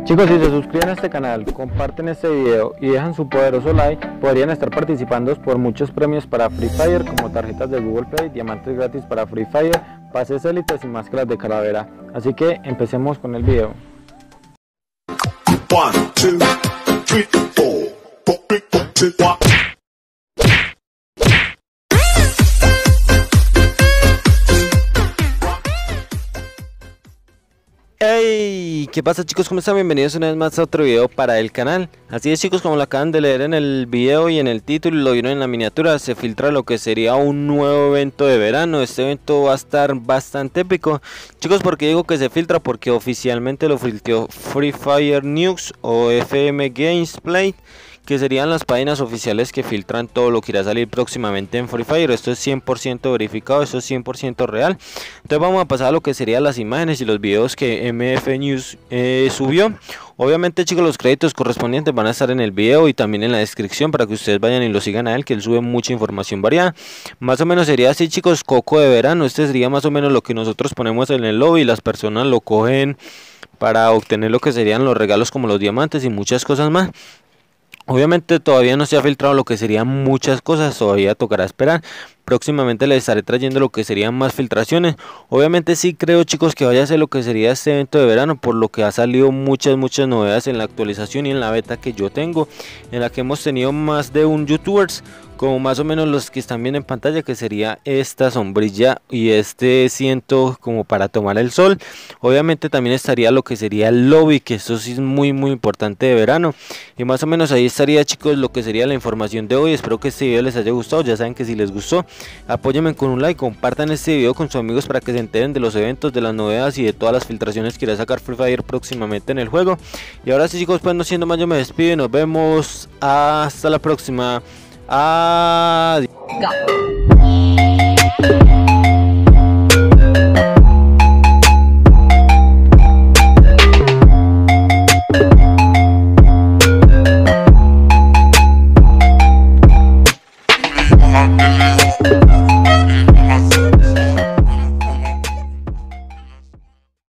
Chicos, si se suscriben a este canal, comparten este video y dejan su poderoso like, podrían estar participando por muchos premios para Free Fire, como tarjetas de Google Play, diamantes gratis para Free Fire, pases élites y máscaras de calavera. Así que empecemos con el video. 1, 2, 3, 4. Hey, ¿qué pasa chicos? ¿Cómo están? Bienvenidos una vez más a otro video para el canal. Así es chicos, como lo acaban de leer en el video y en el título y lo vieron en la miniatura, se filtra lo que sería un nuevo evento de verano. Este evento va a estar bastante épico. Chicos, ¿por qué digo que se filtra? Porque oficialmente lo filtró Free Fire News o FM Gameplay, que serían las páginas oficiales que filtran todo lo que irá a salir próximamente en Free Fire. Esto es 100% verificado, esto es 100% real. Entonces vamos a pasar a lo que serían las imágenes y los videos que MF News subió. Obviamente chicos, los créditos correspondientes van a estar en el video y también en la descripción para que ustedes vayan y lo sigan a él, que él sube mucha información variada. Más o menos sería así chicos, coco de verano. Este sería más o menos lo que nosotros ponemos en el lobby y las personas lo cogen para obtener lo que serían los regalos como los diamantes y muchas cosas más. Obviamente todavía no se ha filtrado lo que serían muchas cosas, todavía tocará esperar. Próximamente les estaré trayendo lo que serían más filtraciones. Obviamente sí creo chicos que vaya a ser lo que sería este evento de verano, por lo que ha salido muchas novedades en la actualización y en la beta que yo tengo, en la que hemos tenido más de un youtubers, como más o menos los que están viendo en pantalla, que sería esta sombrilla y este ciento como para tomar el sol. Obviamente también estaría lo que sería el lobby, que eso sí es muy importante de verano. Y más o menos ahí estaría chicos lo que sería la información de hoy. Espero que este video les haya gustado. Ya saben que si les gustó, apóyenme con un like, compartan este video con sus amigos para que se enteren de los eventos, de las novedades y de todas las filtraciones que irá a sacar Free Fire próximamente en el juego. Y ahora sí chicos, pues no siendo más, yo me despido y nos vemos hasta la próxima. Adiós.